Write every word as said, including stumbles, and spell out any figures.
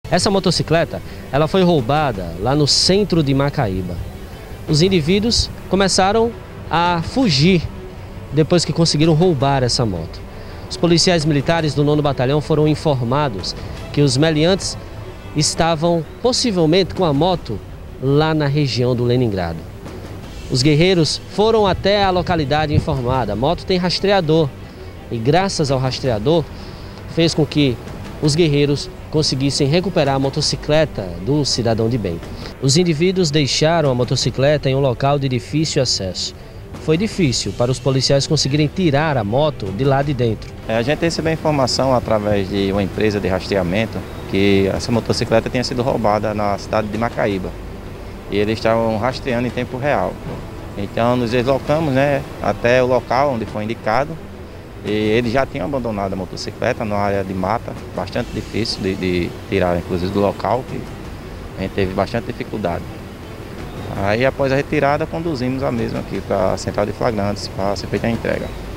Essa motocicleta, ela foi roubada lá no centro de Macaíba. Os indivíduos começaram a fugir depois que conseguiram roubar essa moto. Os policiais militares do nono Batalhão foram informados que os meliantes estavam possivelmente com a moto lá na região do Leningrado. Os guerreiros foram até a localidade informada. A moto tem rastreador e graças ao rastreador fez com que os guerreiros conseguissem recuperar a motocicleta do cidadão de bem. Os indivíduos deixaram a motocicleta em um local de difícil acesso. Foi difícil para os policiais conseguirem tirar a moto de lá de dentro. A gente recebeu informação através de uma empresa de rastreamento que essa motocicleta tinha sido roubada na cidade de Macaíba. E eles estavam rastreando em tempo real. Então nos deslocamos, né, até o local onde foi indicado. E eles já tinham abandonado a motocicleta numa área de mata, bastante difícil de, de tirar, inclusive do local, que a gente teve bastante dificuldade. Aí após a retirada conduzimos a mesma aqui para a central de flagrantes para ser feita a entrega.